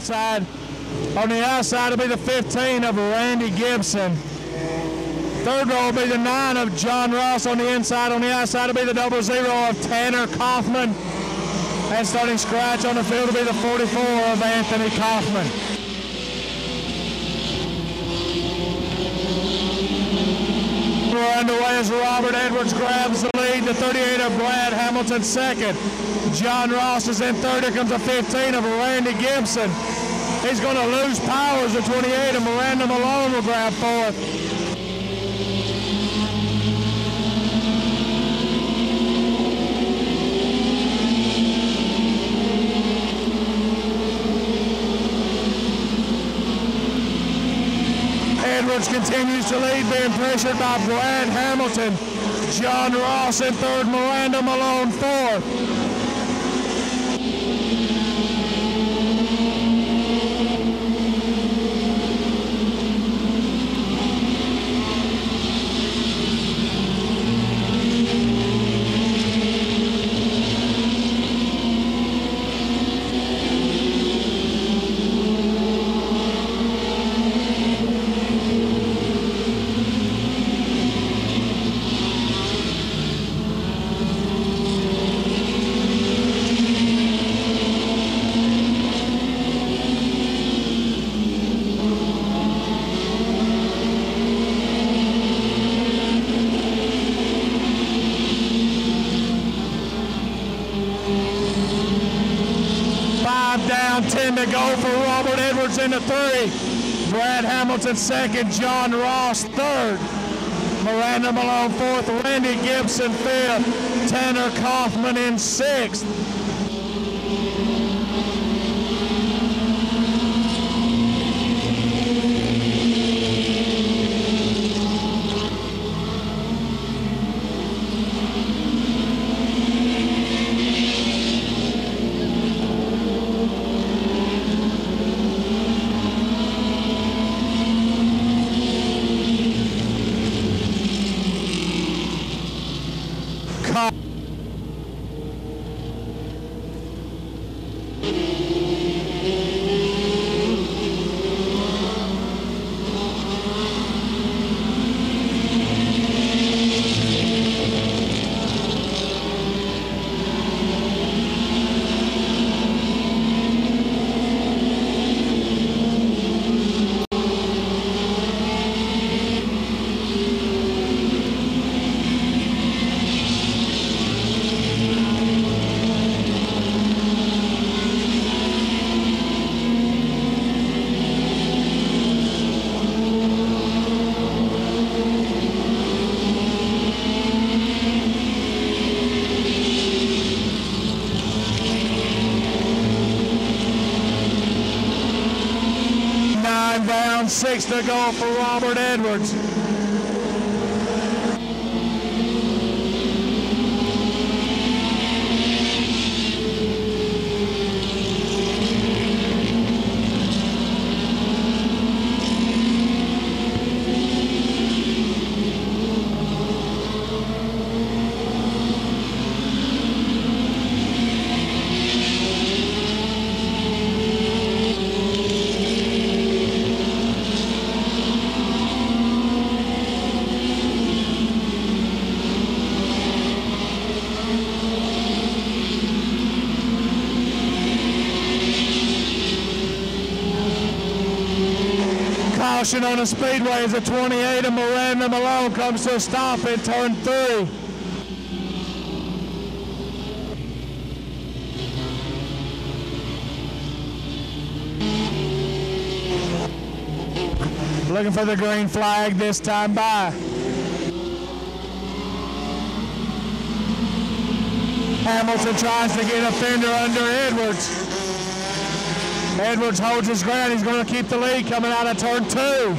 outside. On the outside will be the 15 of Randy Gibson. Third row will be the 9 of John Ross on the inside. On the outside will be the 00 of Tanner Kaufman. And starting scratch on the field will be the 44 of Anthony Kaufman. We're underway as Robert Edwards grabs the lead. The 38 of Brad Hamilton second. John Ross is in third. Here comes the 15 of Randy Gibson. He's going to lose powers. The 28 of Miranda Malone will grab fourth. Edwards continues to lead, being pressured by Brad Hamilton. John Ross in third, Miranda Malone fourth. Down, 10 to go for Robert Edwards into third. Brad Hamilton second, John Ross third. Miranda Malone fourth, Randy Gibson fifth, Tanner Kaufman in sixth. Down, 6 to go for Robert Edwards. Caution on the Speedway as the 28 of Miranda Malone comes to a stop in turn 3. Looking for the green flag this time by. Hamilton tries to get a fender under Edwards. Edwards holds his ground. He's going to keep the lead coming out of turn 2.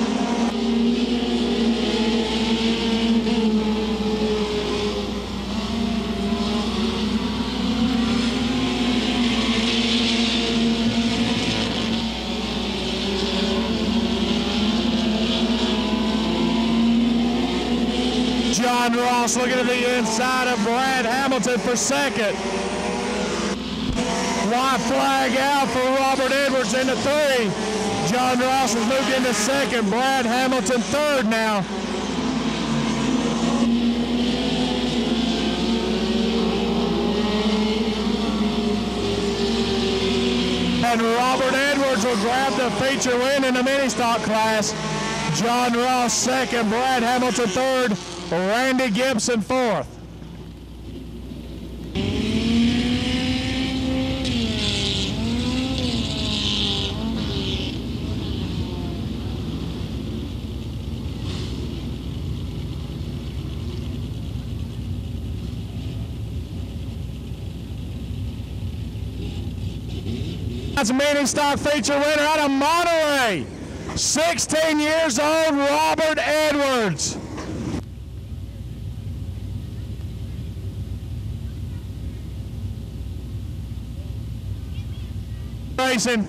John Ross looking at the inside of Brad Hamilton for second. white flag out for Robert Edwards into 3. John Ross has moved into 2nd. Brad Hamilton 3rd now. And Robert Edwards will grab the feature win in the mini stock class. John Ross 2nd, Brad Hamilton 3rd, Randy Gibson 4th. That's a mini stock feature winner out of Monterey. 16 years old, Robert Edwards. Racing.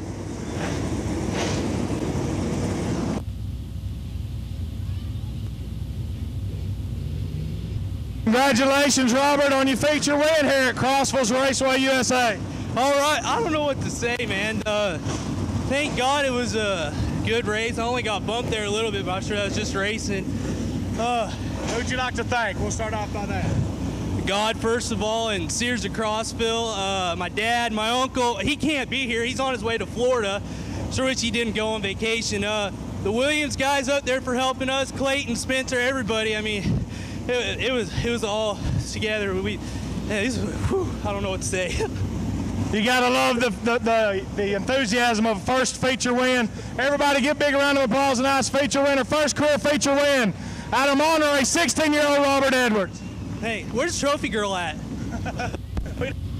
Congratulations, Robert, on your feature win here at Crossville Raceway, USA. All right, I don't know what to say, man. Thank God it was a good race. I only got bumped there a little bit, but I'm sure that was just racing. Who'd you like to thank? We'll start off by that. God, first of all, and Sears of Crossville. My dad, my uncle, he can't be here. He's on his way to Florida, so which he didn't go on vacation. The Williams guys up there for helping us, Clayton, Spencer, everybody. I mean, it was all together. I don't know what to say. You gotta love the enthusiasm of a first feature win. Everybody give a big round of applause. A nice feature winner, first career feature win out of Monterey, 16-year-old Robert Edwards. Hey, where's Trophy Girl at?